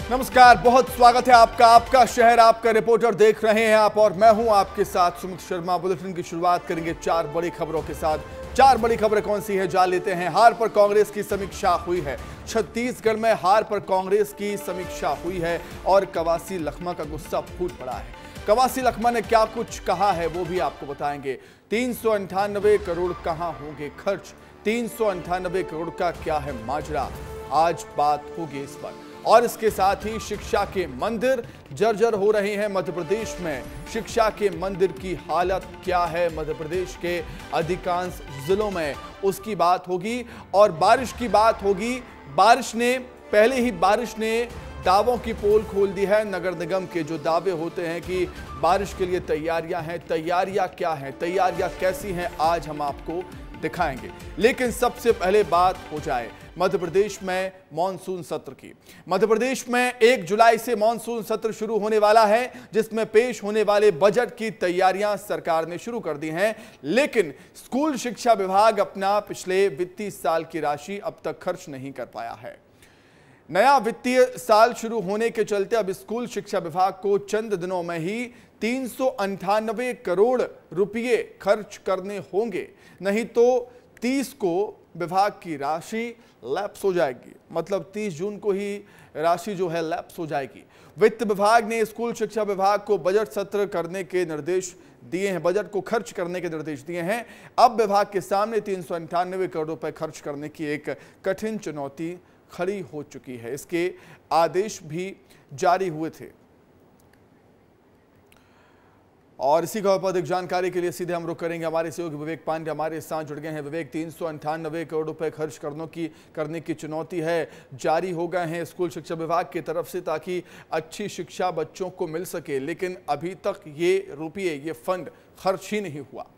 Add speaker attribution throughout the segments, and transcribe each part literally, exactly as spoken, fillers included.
Speaker 1: नमस्कार, बहुत स्वागत है आपका। आपका शहर, आपका रिपोर्टर देख रहे हैं आप और मैं हूं आपके साथ सुमित शर्मा। बुलेटिन की शुरुआत करेंगे चार बड़ी खबरों के साथ। चार बड़ी खबरें कौन सी है जान लेते हैं। हार पर कांग्रेस की समीक्षा हुई है। छत्तीसगढ़ में हार पर कांग्रेस की समीक्षा हुई है और कवासी लखमा का गुस्सा फूट पड़ा है। कवासी लखमा ने क्या कुछ कहा है वो भी आपको बताएंगे। तीन सौ अंठानबे करोड़ कहां होंगे खर्च, तीन सौ अंठानबे करोड़ का क्या है माजरा, आज बात होगी इस पर। और इसके साथ ही शिक्षा के मंदिर जर्जर हो रहे हैं मध्य प्रदेश में। शिक्षा के मंदिर की हालत क्या है मध्य प्रदेश के अधिकांश जिलों में, उसकी बात होगी। और बारिश की बात होगी। बारिश ने पहले ही बारिश ने दावों की पोल खोल दी है। नगर निगम के जो दावे होते हैं कि बारिश के लिए तैयारियां हैं, तैयारियां क्या हैं, तैयारियां कैसी हैं, आज हम आपको दिखाएंगे। लेकिन सबसे पहले बात हो जाए मध्य प्रदेश में मॉनसून सत्र की। मध्य प्रदेश में एक जुलाई से मॉनसून सत्र शुरू होने वाला है, जिसमें पेश होने वाले बजट की तैयारियां सरकार ने शुरू कर दी हैं। लेकिन स्कूल शिक्षा विभाग अपना पिछले वित्तीय साल की राशि अब तक खर्च नहीं कर पाया है। नया वित्तीय साल शुरू होने के चलते अब स्कूल शिक्षा विभाग को चंद दिनों में ही तीन सौ अंठानबे करोड़ रुपये खर्च करने होंगे, नहीं तो तीस को विभाग की राशि लैप्स हो जाएगी। मतलब तीस जून को ही राशि जो है लैप्स हो जाएगी। वित्त विभाग ने स्कूल शिक्षा विभाग को बजट सत्र करने के निर्देश दिए हैं, बजट को खर्च करने के निर्देश दिए हैं। अब विभाग के सामने तीन सौ अंठानबे करोड़ रुपए खर्च करने की एक कठिन चुनौती खड़ी हो चुकी है। इसके आदेश भी जारी हुए थे। और इसी खबर पर अधिक जानकारी के लिए सीधे हम रुक करेंगे। हमारे सहयोगी विवेक पांडे हमारे साथ जुड़ गए हैं। विवेक, तीन सौ अंठानबे करोड़ रुपए खर्च करने की करने की चुनौती है, जारी हो गए हैं स्कूल शिक्षा विभाग की तरफ से ताकि अच्छी शिक्षा बच्चों को मिल सके, लेकिन अभी तक ये रुपये, ये फंड खर्च ही नहीं हुआ।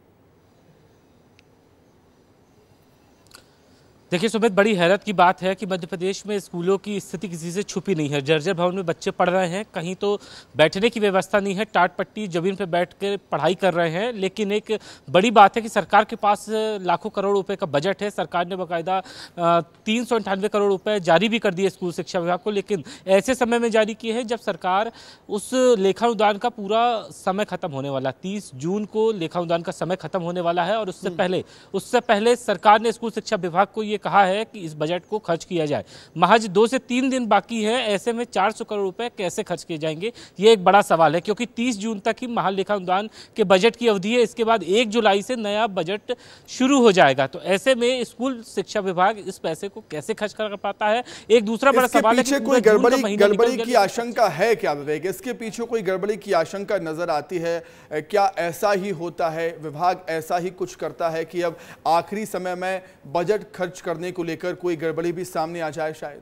Speaker 2: देखिए सुमित, बड़ी हैरत की बात है कि मध्य प्रदेश में स्कूलों की स्थिति किसी से छुपी नहीं है। जर्जर भवन में बच्चे पढ़ रहे हैं, कहीं तो बैठने की व्यवस्था नहीं है, टाट पट्टी जमीन पर बैठ कर पढ़ाई कर रहे हैं। लेकिन एक बड़ी बात है कि सरकार के पास लाखों करोड़ रुपए का बजट है। सरकार ने बाकायदा तीन सौ अंठानवे करोड़ रुपए जारी भी कर दिए स्कूल शिक्षा विभाग को, लेकिन ऐसे समय में जारी किए हैं जब सरकार उस लेखानुदान का पूरा समय खत्म होने वाला, तीस जून को लेखानुदान का समय खत्म होने वाला है। और उससे पहले उससे पहले सरकार ने स्कूल शिक्षा विभाग को कहा है कि इस बजट को खर्च किया जाए। महज दो से तीन दिन बाकी है, ऐसे में चार सौ करोड़ रुपए कैसे खर्च किए जाएंगे, ये एक बड़ा सवाल है। क्योंकि तीस जून तक ही महालेखा अनुदान के बजट की अवधि है। इसके बाद एक जुलाई से नया बजट शुरू हो जाएगा। तो ऐसे में स्कूल शिक्षा विभाग इस पैसे को कैसे खर्च कर पाता है, एक दूसरा बड़ा सवाल है कि
Speaker 1: कोई गड़बड़ी गड़बड़ी की आशंका है क्या विवेक? इसके पीछे कोई गड़बड़ी की आशंका नजर आती है क्या? ऐसा ही होता है, विभाग ऐसा ही कुछ करता है कि अब आखिरी समय में बजट खर्च करने को लेकर कोई गड़बड़ी भी सामने आ जाए शायद?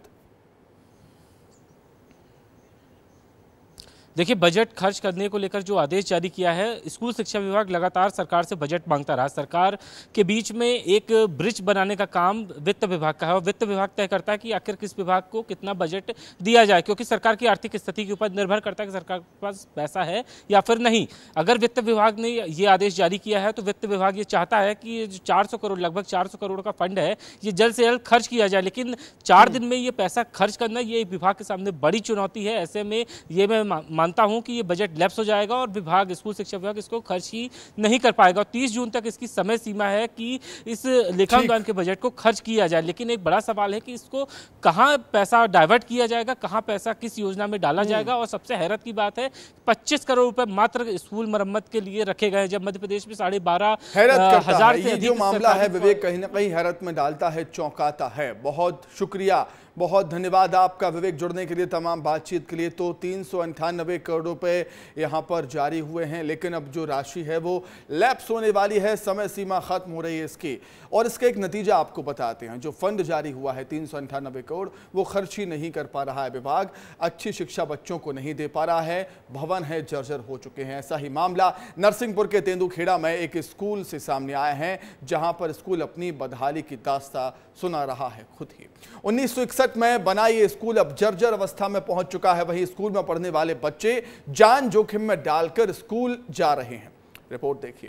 Speaker 2: देखिए, बजट खर्च करने को लेकर जो आदेश जारी किया है, स्कूल शिक्षा विभाग लगातार सरकार से बजट मांगता रहा। सरकार के बीच में एक ब्रिज बनाने का काम वित्त विभाग का है और वित्त विभाग तय करता है कि आखिर किस विभाग को कितना बजट दिया जाए, क्योंकि सरकार की आर्थिक स्थिति के ऊपर निर्भर करता है कि सरकार के पास पैसा है या फिर नहीं। अगर वित्त विभाग ने ये आदेश जारी किया है तो वित्त विभाग ये चाहता है कि ये जो चार सौ करोड़ लगभग चार सौ करोड़ का फंड है, ये जल्द से जल्द खर्च किया जाए। लेकिन चार दिन में ये पैसा खर्च करना, ये विभाग के सामने बड़ी चुनौती है। ऐसे में ये मैं मानता हूं कि ये बजट लैप्स हो जाएगा और विभाग, स्कूल शिक्षा विभाग इसको खर्च ही नहीं कर पाएगा। तीस जून तक इसकी समय सीमा है कि इस लेखानुदान के बजट को खर्च किया जाए। लेकिन एक बड़ा सवाल है कि इसको कहां पैसा डाइवर्ट किया जाएगा, कहां पैसा किस योजना में डाला जाएगा। और सबसे हैरत की बात है, पच्चीस करोड़ रुपए मात्र स्कूल मरम्मत के लिए रखे गए, जब मध्य प्रदेश में साढ़े बारह हजार से
Speaker 1: जो मामला है विवेक कहीं ना कहीं हैरत में डालता है, चौंकाता है। बहुत शुक्रिया, बहुत धन्यवाद आपका विवेक, जुड़ने के लिए, तमाम बातचीत के लिए। तो तीन सौ अंठानबे करोड़ रुपए यहां पर जारी हुए हैं, लेकिन अब जो राशि है वो लैप्स होने वाली है, समय सीमा खत्म हो रही है इसकी। और इसका एक नतीजा आपको बताते हैं। जो फंड जारी हुआ है तीन सौ अंठानबे करोड़, वो खर्च ही नहीं कर पा रहा है विभाग, अच्छी शिक्षा बच्चों को नहीं दे पा रहा है, भवन है जर्जर हो चुके हैं। ऐसा ही मामला नरसिंहपुर के तेंदुखेड़ा में एक स्कूल से सामने आया है, जहां पर स्कूल अपनी बदहाली की दास्तां सुना रहा है खुद ही। उन्नीस सौ इकसठ में बना ये स्कूल अब जर्जर अवस्था में पहुंच चुका है। वहीं स्कूल में पढ़ने वाले बच्चे जान जोखिम में डालकर स्कूल जा रहे हैं। रिपोर्ट देखिए।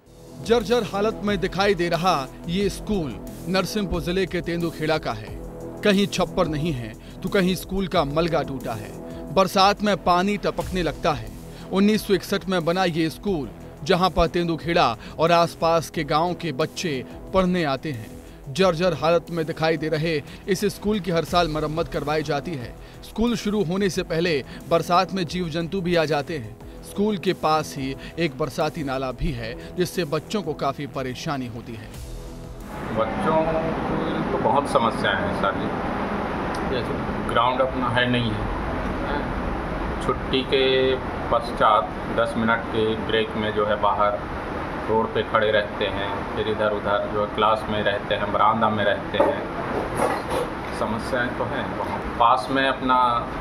Speaker 1: जर्जर हालत में दिखाई दे रहा ये स्कूल नरसिंहपुर जिले के तेंदुखेड़ा का है। कहीं छप्पर नहीं है तो कहीं स्कूल का मलगा टूटा है। बरसात में पानी टपकने लगता है। उन्नीस सौ इकसठ में बना ये स्कूल, जहां पर तेंदुखेड़ा और आसपास के गांव के बच्चे पढ़ने आते हैं। जर्जर हालत में दिखाई दे रहे इस स्कूल की हर साल मरम्मत करवाई जाती है। स्कूल शुरू होने से पहले बरसात में जीव जंतु भी आ जाते हैं। स्कूल के पास ही एक बरसाती नाला भी है, जिससे बच्चों को काफी परेशानी होती है।
Speaker 3: बच्चों को तो बहुत समस्याएं हैं सारी, जैसे ग्राउंड अपना है नहीं है, छुट्टी के पश्चात दस मिनट के ब्रेक में जो है बाहर रोड पे खड़े रहते हैं, फिर इधर उधर जो क्लास में रहते हैं, बरामदा में रहते हैं। समस्याएं तो हैं। वहाँ पास में अपना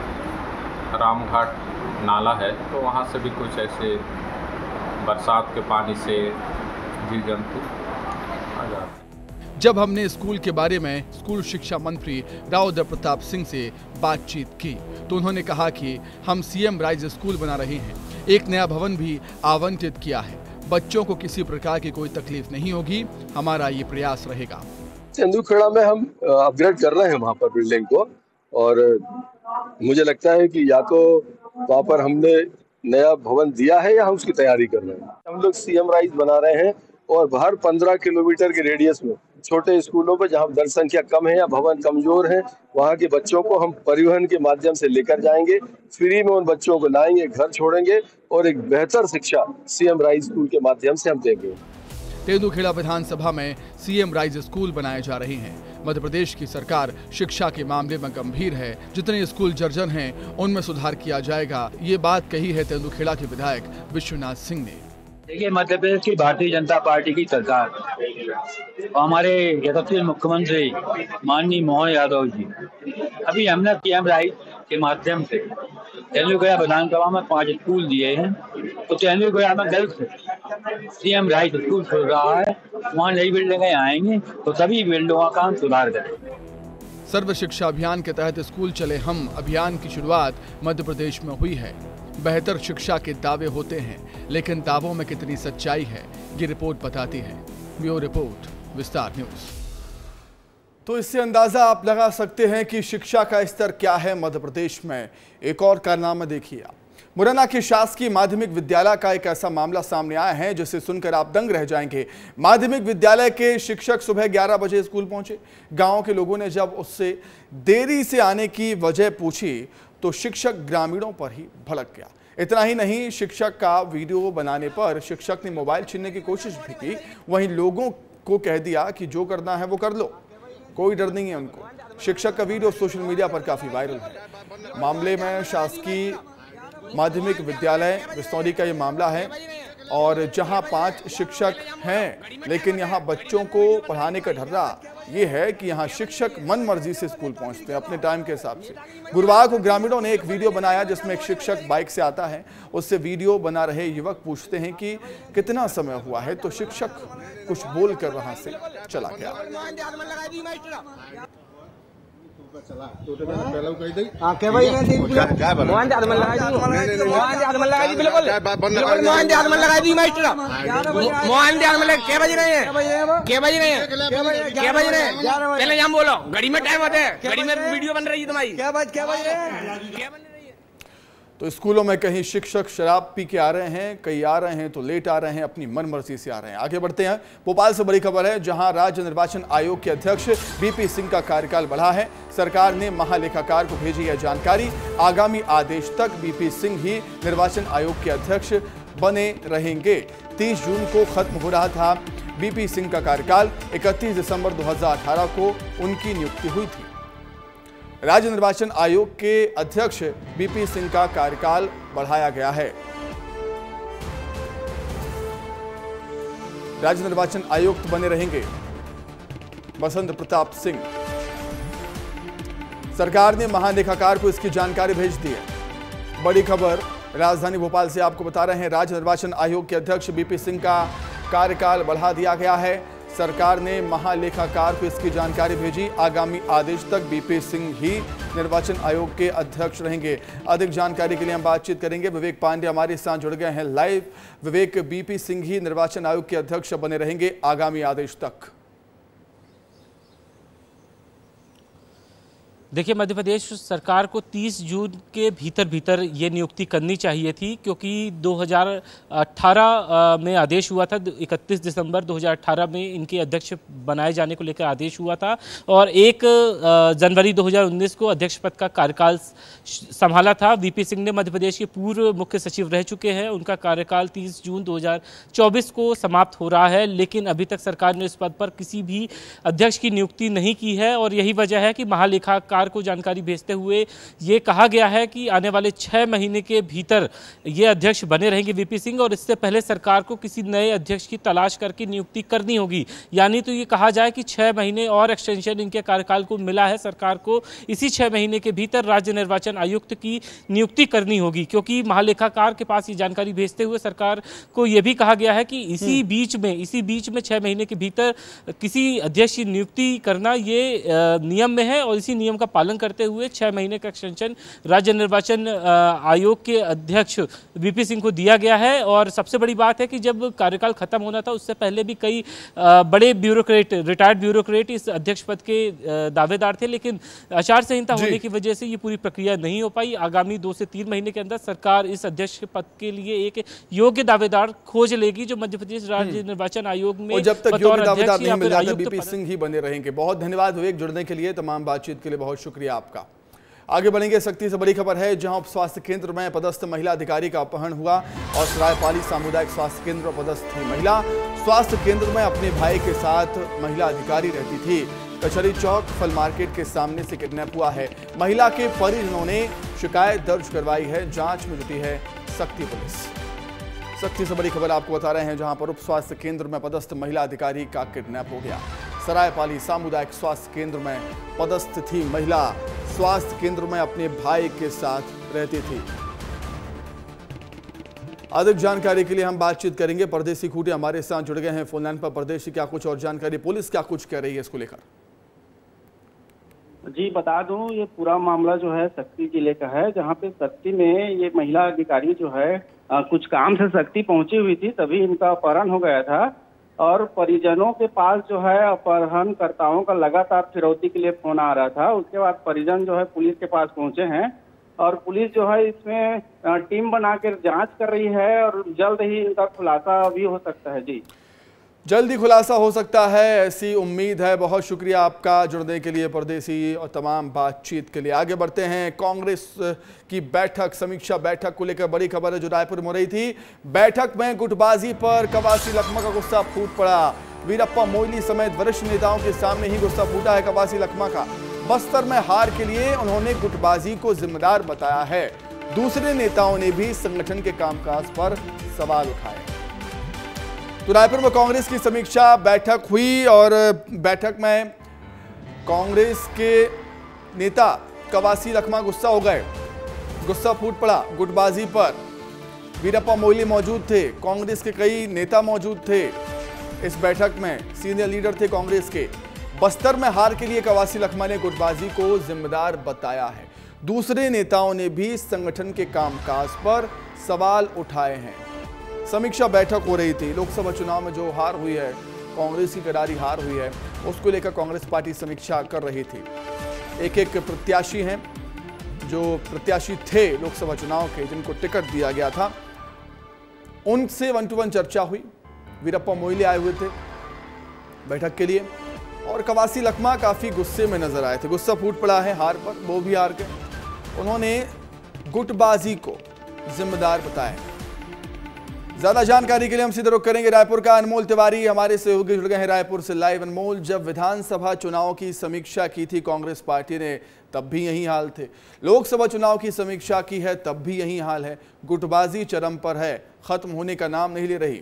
Speaker 3: रामघाट नाला है, तो वहाँ से भी कुछ ऐसे बरसात के पानी से जीव जंतु आ जाते हैं।
Speaker 1: जब हमने स्कूल के बारे में स्कूल शिक्षा मंत्री राव प्रताप सिंह से बातचीत की तो उन्होंने कहा कि हम सीएम राइज स्कूल बना रहे हैं, एक नया भवन भी आवंटित किया है। बच्चों को किसी प्रकार की कोई तकलीफ नहीं होगी, हमारा ये प्रयास रहेगा।
Speaker 4: तेंदुखेड़ा में हम अपग्रेड कर रहे हैं वहाँ पर बिल्डिंग को, और मुझे लगता है कि या तो वहाँ पर हमने नया भवन दिया है या हम उसकी तैयारी कर रहे हैं। हम लोग सीएम राइज बना रहे हैं और हर पंद्रह किलोमीटर के रेडियस में छोटे स्कूलों पर जहाँ दर्ज संख्या कम है या भवन कमजोर है, वहाँ के बच्चों को हम परिवहन के माध्यम से लेकर जाएंगे, फ्री में उन बच्चों को लाएंगे, घर छोड़ेंगे और एक बेहतर शिक्षा सीएम राइज स्कूल के माध्यम से हम देंगे।
Speaker 1: तेंदुखेड़ा विधानसभा में सीएम राइज स्कूल बनाए जा रहे हैं। मध्य प्रदेश की सरकार शिक्षा के मामले में गंभीर है। जितने स्कूल जर्जर हैं उनमें सुधार किया जाएगा, ये बात कही है तेंदुखेड़ा के विधायक विश्वनाथ सिंह ने।
Speaker 5: देखिए, मध्य प्रदेश की भारतीय जनता पार्टी की सरकार और हमारे यशस्वी मुख्यमंत्री माननीय मोहन यादव जी, अभी हमने सीएम राइज के माध्यम से तेंदुखेड़ा विधानसभा में पांच स्कूल दिए हैं। तो तेंदुखेड़ा में जल्द से सीएम राइज स्कूल खुल रहा है, वहाँ नई बिल्डिंगें आएंगी तो सभी बिल्डिंगों का काम सुधार करेंगे।
Speaker 1: सर्व शिक्षा अभियान के तहत स्कूल चले हम अभियान की शुरुआत मध्य प्रदेश में हुई है। बेहतर शिक्षा के दावे होते हैं, लेकिन दावों में कितनी सच्चाई है, ये रिपोर्ट बताती है। Bureau report, Vistaar news. तो इससे अंदाजा आप लगा सकते हैं कि शिक्षा का स्तर क्या है मध्य प्रदेश में। एक और कारनामा देखिए आप। मुरैना के शासकीय माध्यमिक विद्यालय का एक ऐसा मामला सामने आया है जिसे सुनकर आप दंग रह जाएंगे। माध्यमिक विद्यालय के शिक्षक सुबह ग्यारह बजे स्कूल पहुंचे। गांव के लोगों ने जब उससे देरी से आने की वजह पूछी तो शिक्षक ग्रामीणों पर ही भड़क गया। इतना ही नहीं, शिक्षक का वीडियो बनाने पर शिक्षक ने मोबाइल छीनने की कोशिश भी की। वहीं लोगों को कह दिया कि जो करना है वो कर लो, कोई डर नहीं है उनको। शिक्षक का वीडियो सोशल मीडिया पर काफी वायरल है। मामले में शासकीय माध्यमिक विद्यालय बिस्तौरी का ये मामला है, और जहां पांच शिक्षक हैं, लेकिन यहां बच्चों को पढ़ाने का ढर्रा ये है कि यहां शिक्षक मन मर्जी से स्कूल पहुंचते हैं, अपने टाइम के हिसाब से। गुरुवार को ग्रामीणों ने एक वीडियो बनाया जिसमें एक शिक्षक बाइक से आता है। उससे वीडियो बना रहे युवक पूछते हैं कि कितना समय हुआ है, तो शिक्षक कुछ बोलकर वहां से चला गया।
Speaker 6: पहले हम बोलो, घड़ी में टाइम होता है, घड़ी में वीडियो बन रही है तुम्हारी। क्या बात क्या बात है?
Speaker 1: तो स्कूलों में कहीं शिक्षक शराब पी के आ रहे हैं, कई आ रहे हैं तो लेट आ रहे हैं, अपनी मनमर्जी से आ रहे हैं। आगे बढ़ते हैं। भोपाल से बड़ी खबर है, जहां राज्य निर्वाचन आयोग के अध्यक्ष बीपी सिंह का कार्यकाल बढ़ा है। सरकार ने महालेखाकार को भेजी है जानकारी। आगामी आदेश तक बीपी सिंह ही निर्वाचन आयोग के अध्यक्ष बने रहेंगे। तीस जून को खत्म हो रहा था बीपी सिंह का कार्यकाल। इकतीस दिसंबर दो हजार अठारह को उनकी नियुक्ति हुई थी। राज्य निर्वाचन आयोग के अध्यक्ष बीपी सिंह का कार्यकाल बढ़ाया गया है। राज्य निर्वाचन आयुक्त बने रहेंगे बसंत प्रताप सिंह। सरकार ने महालेखाकार को इसकी जानकारी भेज दी है। बड़ी खबर राजधानी भोपाल से आपको बता रहे हैं। राज्य निर्वाचन आयोग के अध्यक्ष बीपी सिंह का कार्यकाल बढ़ा दिया गया है। सरकार ने महालेखाकार को इसकी जानकारी भेजी। आगामी आदेश तक बीपी सिंह ही निर्वाचन आयोग के अध्यक्ष रहेंगे। अधिक जानकारी के लिए हम बातचीत करेंगे। विवेक पांडे हमारे साथ जुड़ गए हैं लाइव। विवेक, बीपी सिंह ही निर्वाचन आयोग के अध्यक्ष बने रहेंगे आगामी आदेश तक।
Speaker 2: देखिए, मध्य प्रदेश सरकार को तीस जून के भीतर भीतर ये नियुक्ति करनी चाहिए थी, क्योंकि दो हज़ार अठारह में आदेश हुआ था, इकतीस दिसंबर दो हज़ार अठारह में इनके अध्यक्ष बनाए जाने को लेकर आदेश हुआ था और एक जनवरी दो हज़ार उन्नीस को अध्यक्ष पद का कार्यकाल संभाला था। वीपी सिंह ने मध्य प्रदेश के पूर्व मुख्य सचिव रह चुके हैं, उनका कार्यकाल तीस जून दो हज़ार चौबीस को समाप्त हो रहा है, लेकिन अभी तक सरकार ने इस पद पर किसी भी अध्यक्ष की नियुक्ति नहीं की है और यही वजह है कि महालेखाकार को जानकारी भेजते हुए ये कहा गया है कि आने वाले छह महीने के भीतर ये अध्यक्ष बने रहेंगे वीपी सिंह, और इससे पहले सरकार को किसी नए अध्यक्ष की तलाश करके नियुक्ति करनी होगी। यानी तो ये कहा जाए कि छह महीने और एक्सटेंशन इनके कार्यकाल को मिला है, सरकार को इसी छह महीने के भीतर राज्य निर्वाचन आयुक्त की नियुक्ति करनी होगी, क्योंकि महालेखाकार के पास ये जानकारी भेजते हुए सरकार को यह भी कहा गया है कि इसी बीच में इसी बीच में छह महीने के भीतर किसी अध्यक्ष की नियुक्ति करना ये नियम में है और इसी नियम का पालन करते हुए छह महीने का एक्सटेंशन राज्य निर्वाचन आयोग के अध्यक्ष वीपी सिंह को दिया गया है। और सबसे बड़ी बात है कि जब कार्यकाल खत्म होना था उससे पहले भी कई बड़े ब्यूरोक्रेट, रिटायर्ड ब्यूरोक्रेट इस अध्यक्ष पद के दावेदार थे, लेकिन आचार संहिता होने की वजह से ये पूरी प्रक्रिया नहीं हो पाई। आगामी दो से तीन महीने के अंदर सरकार इस अध्यक्ष पद के लिए एक योग्य दावेदार खोज लेगी, जो मध्य प्रदेश राज्य निर्वाचन आयोग में
Speaker 1: जब तक योग्य दावेदार नहीं मिल जाता वीपी सिंह ही बने रहेंगे। बहुत धन्यवाद विवेक, जुड़ने के लिए, तमाम बातचीत के लिए बहुत शुक्रिया आपका। आगे बढ़ेंगे, सख्ती से बड़ी खबर है जहां उप स्वास्थ्य केंद्र में पदस्थ महिला अधिकारी का अपहरण हुआ और सरायपाली सामुदायिक स्वास्थ्य केंद्र पर पदस्थ थी महिला। स्वास्थ्य केंद्र में अपने भाई के साथ महिला अधिकारी रहती थी। कचहरी चौक फल मार्केट के सामने से किडनैप हुआ है। महिला के परिजनों ने शिकायत दर्ज करवाई है, जांच में जुटी है सख्ती पुलिस। सख्ती से बड़ी खबर आपको बता रहे हैं जहां पर उप स्वास्थ्य केंद्र में पदस्थ महिला अधिकारी का किडनैप हो गया। सरायपाली सामुदायिक स्वास्थ्य केंद्र में पदस्थ थी महिला, स्वास्थ्य केंद्र में अपने भाई के साथ रहती थी। अधिक जानकारी के लिए हम बातचीत करेंगे, परदेसी खूंटे हमारे साथ जुड़ गए हैं फोन लाइन पर। परदेसी, क्या कुछ और जानकारी, पुलिस क्या कुछ कह रही है इसको लेकर?
Speaker 7: जी बता दूं, ये पूरा मामला जो है सक्ती जिले का है, जहां पे सक्ती में ये महिला अधिकारी जो है आ, कुछ काम से सक्ती पहुंची हुई थी, तभी इनका अपहरण हो गया था और परिजनों के पास जो है अपहरणकर्ताओं का लगातार फिरौती के लिए फोन आ रहा था। उसके बाद परिजन जो है पुलिस के पास पहुंचे हैं और पुलिस जो है इसमें टीम बनाकर जांच कर रही है और जल्द ही इनका खुलासा भी हो सकता है। जी
Speaker 1: जल्दी खुलासा हो सकता है, ऐसी उम्मीद है। बहुत शुक्रिया आपका जुड़ने के लिए परदेसी और तमाम बातचीत के लिए। आगे बढ़ते हैं, कांग्रेस की बैठक, समीक्षा बैठक को लेकर बड़ी खबर है जो रायपुर में हो रही थी। बैठक में गुटबाजी पर कवासी लखमा का गुस्सा फूट पड़ा। वीरप्पा मोइली समेत वरिष्ठ नेताओं के सामने ही गुस्सा फूटा है कवासी लखमा का। बस्तर में हार के लिए उन्होंने गुटबाजी को जिम्मेदार बताया है। दूसरे नेताओं ने भी संगठन के कामकाज पर सवाल उठाए। तो रायपुर में कांग्रेस की समीक्षा बैठक हुई और बैठक में कांग्रेस के नेता कवासी लखमा गुस्सा हो गए, गुस्सा फूट पड़ा गुटबाजी पर। वीरप्पा मोइली मौजूद थे, कांग्रेस के कई नेता मौजूद थे इस बैठक में, सीनियर लीडर थे कांग्रेस के। बस्तर में हार के लिए कवासी लखमा ने गुटबाजी को जिम्मेदार बताया है। दूसरे नेताओं ने भी संगठन के कामकाज पर सवाल उठाए हैं। समीक्षा बैठक हो रही थी। लोकसभा चुनाव में जो हार हुई है, कांग्रेस की करारी हार हुई है, उसको लेकर कांग्रेस पार्टी समीक्षा कर रही थी। एक एक प्रत्याशी हैं जो प्रत्याशी थे लोकसभा चुनाव के, जिनको टिकट दिया गया था, उनसे वन टू वन चर्चा हुई। वीरप्पा मोइली आए हुए थे बैठक के लिए और कवासी लखमा काफी गुस्से में नजर आए थे। गुस्सा फूट पड़ा है हार पर, वो भी हार गए। उन्होंने गुटबाजी को जिम्मेदार बताया। ज्यादा जानकारी के लिए हम सीधे रुख करेंगे रायपुर का। अनमोल तिवारी हमारे सहयोगी जुड़ गए हैं रायपुर से लाइव। अनमोल, जब विधानसभा चुनाव की समीक्षा की थी कांग्रेस पार्टी ने, तब भी यही हाल थे। लोकसभा चुनाव की समीक्षा की है, तब भी यही हाल है। गुटबाजी चरम पर है, खत्म होने का नाम नहीं ले रही।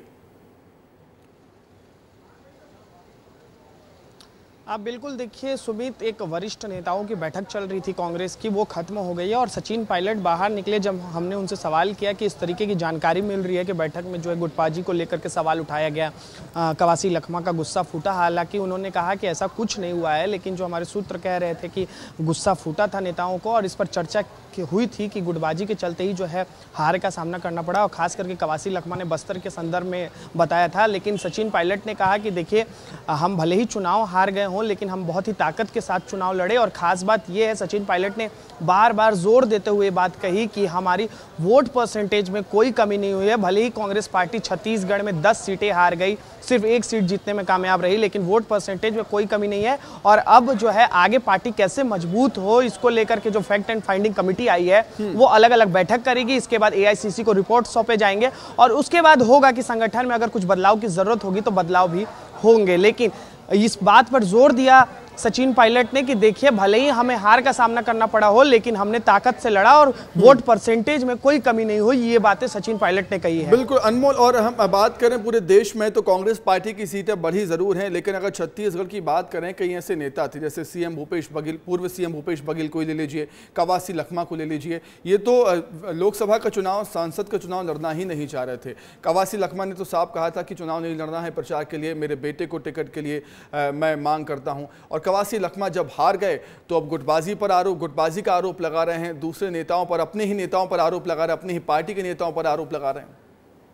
Speaker 8: आप बिल्कुल देखिए सुमित, एक वरिष्ठ नेताओं की बैठक चल रही थी कांग्रेस की, वो खत्म हो गई है और सचिन पायलट बाहर निकले। जब हमने उनसे सवाल किया कि इस तरीके की जानकारी मिल रही है कि बैठक में जो है गुटबाजी को लेकर के सवाल उठाया गया, आ, कवासी लखमा का गुस्सा फूटा। हालांकि उन्होंने कहा कि ऐसा कुछ नहीं हुआ है, लेकिन जो हमारे सूत्र कह रहे थे कि गुस्सा फूटा था नेताओं को और इस पर चर्चा हुई थी कि गुटबाजी के चलते ही जो है हार का सामना करना पड़ा और खास करके कवासी लखमा ने बस्तर के संदर्भ में बताया था। लेकिन सचिन पायलट ने कहा कि देखिए, हम भले ही चुनाव हार गए हो, लेकिन हम बहुत ही ताकत के साथ चुनाव लड़े। और ख़ास बात यह है, सचिन पायलट ने बार बार जोर देते हुए बात कही कि हमारी वोट परसेंटेज में कोई कमी नहीं हुई है। भले ही कांग्रेस पार्टी छत्तीसगढ़ में दस सीटें हार गई, सिर्फ एक सीट जीतने में कामयाब रही, लेकिन वोट परसेंटेज में कोई कमी नहीं है। और अब जो है आगे पार्टी कैसे मजबूत हो, इसको लेकर के जो फैक्ट एंड फाइंडिंग कमेटी आई है वो अलग अलग बैठक करेगी। इसके बाद एआईसीसी को रिपोर्ट सौंपे जाएंगे और उसके बाद होगा कि संगठन में अगर कुछ बदलाव की जरूरत होगी तो बदलाव भी होंगे। लेकिन इस बात पर जोर दिया सचिन पायलट ने कि देखिए, भले ही हमें हार का सामना करना पड़ा हो, लेकिन हमने ताकत से लड़ा और वोट परसेंटेज में कोई कमी नहीं हुई। ये बातें सचिन पायलट ने कही है।
Speaker 1: बिल्कुल अनमोल। और हम बात करें पूरे देश में तो कांग्रेस पार्टी की सीटें बढ़ी जरूर हैं, लेकिन अगर छत्तीसगढ़ की बात करें, कई ऐसे नेता थे जैसे सीएम भूपेश बघेल, पूर्व सीएम भूपेश बघेल को ले लीजिए, कवासी लखमा को ले लीजिए, ये तो लोकसभा का चुनाव, सांसद का चुनाव लड़ना ही नहीं चाह रहे थे। कवासी लखमा ने तो साफ कहा था कि चुनाव नहीं लड़ना है, प्रचार के लिए मेरे बेटे को टिकट के लिए आ, मैं मांग करता हूं। और कवासी लखमा जब हार गए तो अब गुटबाजी पर आरोप गुटबाजी का आरोप लगा रहे हैं, दूसरे नेताओं पर, अपने ही नेताओं पर आरोप लगा रहे हैं, अपनी ही पार्टी के नेताओं पर आरोप लगा रहे हैं।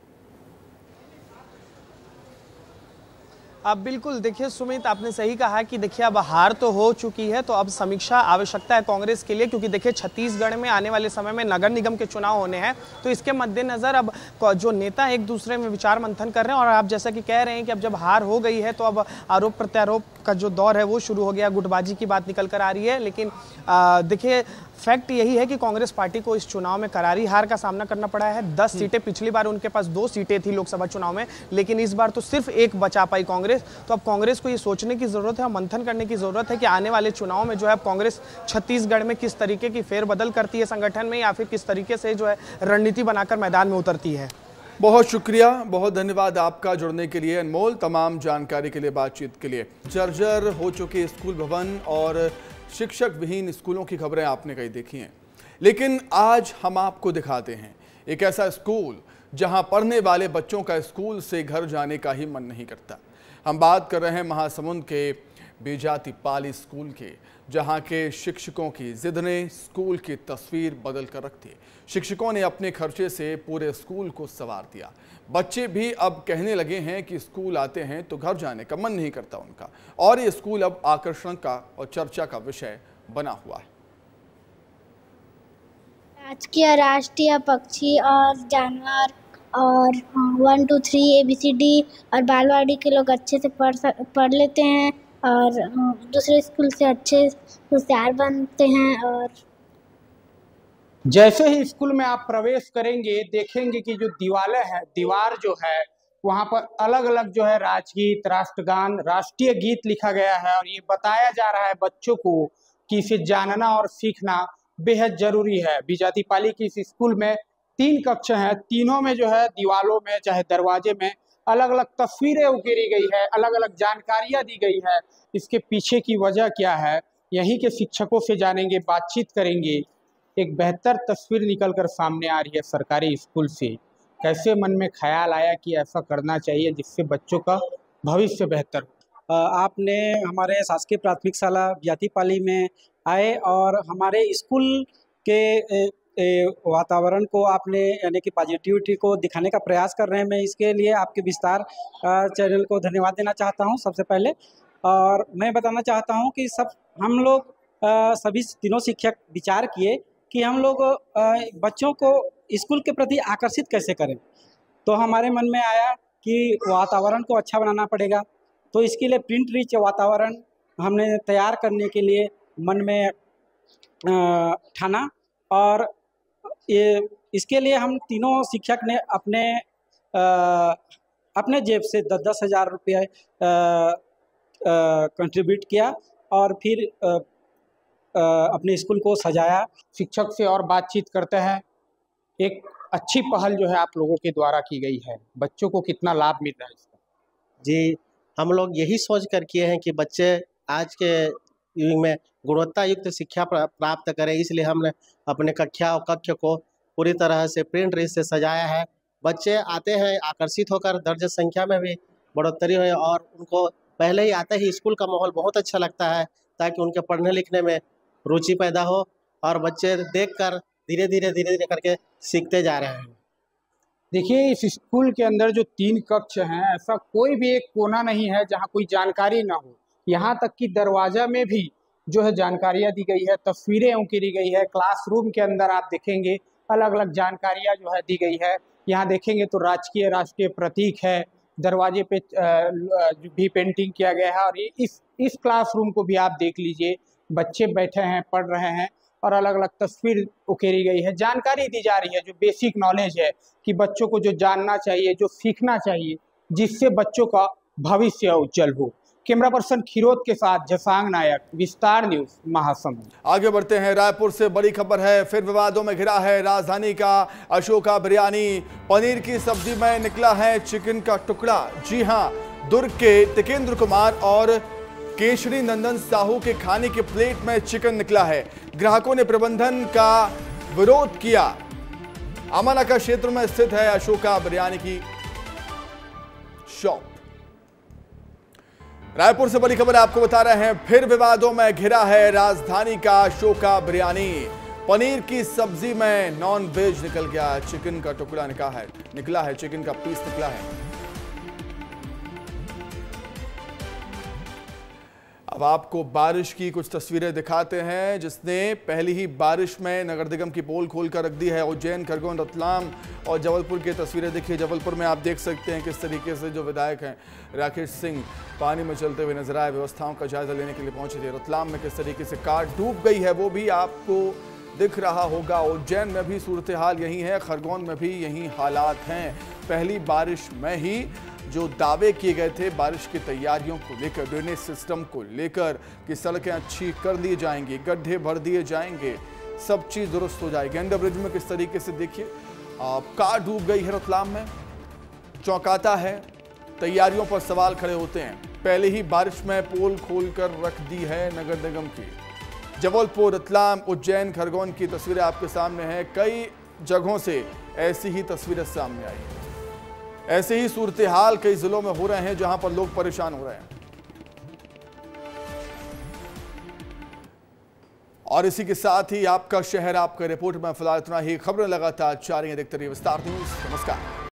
Speaker 8: अब बिल्कुल देखिए सुमित, आपने सही कहा कि देखिए अब हार तो हो चुकी है, तो अब समीक्षा आवश्यकता है कांग्रेस के लिए, क्योंकि देखिए छत्तीसगढ़ में आने वाले समय में नगर निगम के चुनाव होने हैं। तो इसके मद्देनजर अब जो नेता एक दूसरे में विचार मंथन कर रहे हैं। और आप जैसा कि कह रहे हैं कि अब जब हार हो गई है तो अब आरोप प्रत्यारोप का जो दौर है वो शुरू हो गया, गुटबाजी की बात निकल कर आ रही है। लेकिन देखिए फैक्ट यही है कि कांग्रेस पार्टी को इस चुनाव में करारी हार का सामना करना पड़ा है। दस सीटें, पिछली बार उनके पास दो सीटें थी लोकसभा चुनाव में, लेकिन इस बार तो सिर्फ एक बचा पाई कांग्रेस। तो अब कांग्रेस को ये सोचने की जरूरत है और मंथन करने की जरूरत है कि आने वाले चुनाव में जो है कांग्रेस छत्तीसगढ़ में किस तरीके की फेरबदल करती है संगठन में, या फिर किस तरीके से जो है रणनीति बनाकर मैदान में उतरती है।
Speaker 1: बहुत शुक्रिया, बहुत धन्यवाद आपका जुड़ने के लिए अनमोल, तमाम जानकारी के लिए, बातचीत के लिए। जर्जर हो चुके स्कूल भवन और शिक्षक विहीन स्कूलों की खबरें आपने कई देखी हैं, लेकिन आज हम आपको दिखाते हैं एक ऐसा स्कूल जहां पढ़ने वाले बच्चों का स्कूल से घर जाने का ही मन नहीं करता। हम बात कर रहे हैं महासमुंद के बेजाती पाली स्कूल के, जहां के शिक्षकों की जिद ने स्कूल की तस्वीर बदल कर रख दी। शिक्षकों ने अपने खर्चे से पूरे स्कूल को संवार दिया। बच्चे भी अब कहने लगे हैं कि स्कूल आते हैं तो घर जाने का मन नहीं करता उनका, और ये स्कूल अब आकर्षण का और चर्चा का विषय बना हुआ है।
Speaker 9: राजकीय, राष्ट्रीय, पक्षी और जानवर और one two three A B C D और बालवाड़ी के लोग अच्छे से पढ़ पढ़ लेते हैं और दूसरे स्कूल से अच्छे होशियार बनते हैं। और
Speaker 10: जैसे ही स्कूल में आप प्रवेश करेंगे देखेंगे कि जो दीवारें हैं, दीवार जो है वहाँ पर अलग अलग जो है राजगीत, राष्ट्रगान, राष्ट्रीय गीत लिखा गया है। और ये बताया जा रहा है बच्चों को कि इसे जानना और सीखना बेहद जरूरी है। बेजाती पाली की इस स्कूल में तीन कक्षा हैं, तीनों में जो है दीवारों में चाहे दरवाजे में अलग अलग तस्वीरें उकेरी गई है, अलग अलग जानकारियां दी गई है। इसके पीछे की वजह क्या है, यहीं के शिक्षकों से जानेंगे, बातचीत करेंगे। एक बेहतर तस्वीर निकलकर सामने आ रही है सरकारी स्कूल से। कैसे मन में ख्याल आया कि ऐसा करना चाहिए जिससे बच्चों का भविष्य बेहतर हो।
Speaker 11: आपने हमारे शासकीय प्राथमिक शाला बेजाती पाली में आए और हमारे स्कूल के वातावरण को आपने यानी कि पॉजिटिविटी को दिखाने का प्रयास कर रहे हैं। मैं इसके लिए आपके विस्तार चैनल को धन्यवाद देना चाहता हूं सबसे पहले। और मैं बताना चाहता हूं कि सब हम लोग सभी तीनों शिक्षक विचार किए कि हम लोग बच्चों को स्कूल के प्रति आकर्षित कैसे करें। तो हमारे मन में आया कि वातावरण को अच्छा बनाना पड़ेगा, तो इसके लिए प्रिंट रिच वातावरण हमने तैयार करने के लिए मन में ठाना। और ये इसके लिए हम तीनों शिक्षक ने अपने आ, अपने जेब से दस दस हज़ार रुपये कंट्रीब्यूट किया और फिर आ, आ, अपने स्कूल को सजाया।
Speaker 10: शिक्षक से और बातचीत करते हैं। एक अच्छी पहल जो है आप लोगों के द्वारा की गई है, बच्चों को कितना लाभ मिल रहा है इसका?
Speaker 12: जी, हम लोग यही सोच कर किए हैं कि बच्चे आज के युग में गुणवत्ता युक्त शिक्षा प्राप्त करें, इसलिए हमने अपने कक्षा और कक्ष को पूरी तरह से प्रिंट रिच से सजाया है। बच्चे आते हैं आकर्षित होकर, दर्ज संख्या में भी बढ़ोतरी हुई और उनको पहले ही आते ही स्कूल का माहौल बहुत अच्छा लगता है, ताकि उनके पढ़ने लिखने में रुचि पैदा हो और बच्चे देखकर धीरे धीरे धीरे धीरे करके सीखते जा रहे हैं।
Speaker 10: देखिए, इस स्कूल के अंदर जो तीन कक्ष हैं, ऐसा कोई भी एक कोना नहीं है जहाँ कोई जानकारी ना हो। यहाँ तक कि दरवाजा में भी जो है जानकारियाँ दी गई है, तस्वीरें उकेरी गई है। क्लासरूम के अंदर आप देखेंगे अलग अलग जानकारियाँ जो है दी गई है। यहाँ देखेंगे तो राजकीय राष्ट्रीय प्रतीक है, दरवाजे पे भी पेंटिंग किया गया है। और ये इस इस क्लासरूम को भी आप देख लीजिए, बच्चे बैठे हैं, पढ़ रहे हैं और अलग अलग तस्वीर उकेरी गई है। जानकारी दी जा रही है, जो बेसिक नॉलेज है कि बच्चों को जो जानना चाहिए, जो सीखना चाहिए, जिससे बच्चों का भविष्य उज्जवल हो। कैमरा पर्सन खीरोद के साथ जसांग नायक, विस्तार न्यूज, महासमुंद।
Speaker 1: आगे बढ़ते हैं, रायपुर से बड़ी खबर है, फिर विवादों में घिरा है राजधानी का अशोका बिरयानी। पनीर की सब्जी में निकला है चिकन का टुकड़ा। जी हां, दुर्ग के टिकेंद्र कुमार और केशरी नंदन साहू के खाने के प्लेट में चिकन निकला है। ग्राहकों ने प्रबंधन का विरोध किया। अमानका क्षेत्र में स्थित है अशोका बिरयानी की शॉप। रायपुर से बड़ी खबर आपको बता रहे हैं, फिर विवादों में घिरा है राजधानी का अशोका बिरयानी। पनीर की सब्जी में नॉन वेज निकल गया, चिकन का टुकड़ा निकला है निकला है चिकन का पीस निकला है। अब आपको बारिश की कुछ तस्वीरें दिखाते हैं, जिसने पहली ही बारिश में नगर निगम की पोल खोलकर रख दी है। उज्जैन, खरगोन, रतलाम और जबलपुर की तस्वीरें देखिए। जबलपुर में आप देख सकते हैं किस तरीके से जो विधायक हैं राकेश सिंह पानी में चलते हुए नजर आए, व्यवस्थाओं का जायजा लेने के लिए पहुंचे थे। रतलाम में किस तरीके से कार डूब गई है वो भी आपको दिख रहा होगा। उज्जैन में भी सूरत हाल यही है, खरगोन में भी यही हालात हैं। पहली बारिश में ही जो दावे किए गए थे बारिश की तैयारियों को लेकर, ड्रेनेज सिस्टम को लेकर कि सड़कें अच्छी कर दी जाएंगी, गड्ढे भर दिए जाएंगे, सब चीज़ दुरुस्त हो जाएगी। अंडर ब्रिज में किस तरीके से देखिए कार डूब गई है रतलाम में, चौंकाता है। तैयारियों पर सवाल खड़े होते हैं। पहले ही बारिश में पोल खोलकर रख दी है नगर निगम की। जबलपुर, रतलाम, उज्जैन, खरगोन की तस्वीरें आपके सामने हैं। कई जगहों से ऐसी ही तस्वीरें सामने आई। ऐसे ही सूरत हाल कई जिलों में हो रहे हैं जहां पर लोग परेशान हो रहे हैं। और इसी के साथ ही आपका शहर आपका रिपोर्ट में फिलहाल इतना ही। खबरें लगातार जारी हैं, देखते रहिए विस्तार न्यूज। नमस्कार।